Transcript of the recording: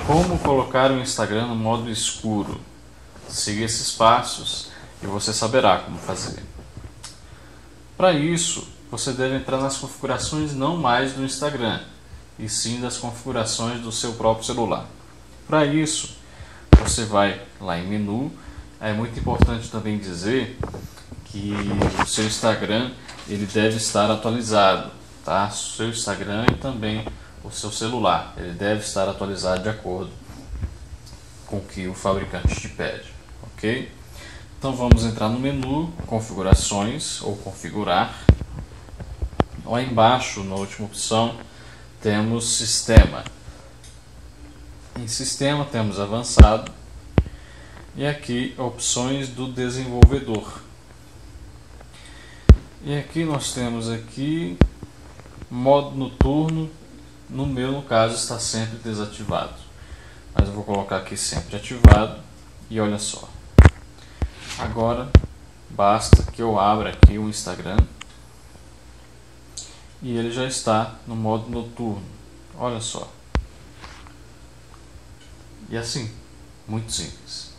Como colocar o Instagram no modo escuro? Siga esses passos e você saberá como fazer. Para isso, você deve entrar nas configurações não mais do Instagram, e sim das configurações do seu próprio celular. Para isso, você vai lá em menu. É muito importante também dizer que o seu Instagram ele deve estar atualizado, tá? O seu Instagram e também o seu celular, ele deve estar atualizado de acordo com o que o fabricante te pede, ok? Então vamos entrar no menu configurações ou configurar. Lá embaixo, na última opção, temos sistema. Em sistema temos avançado e aqui opções do desenvolvedor. E aqui nós temos aqui modo noturno. No caso está sempre desativado, mas eu vou colocar aqui sempre ativado. E olha só, agora basta que eu abra aqui o Instagram e ele já está no modo noturno. Olha só. E assim, muito simples.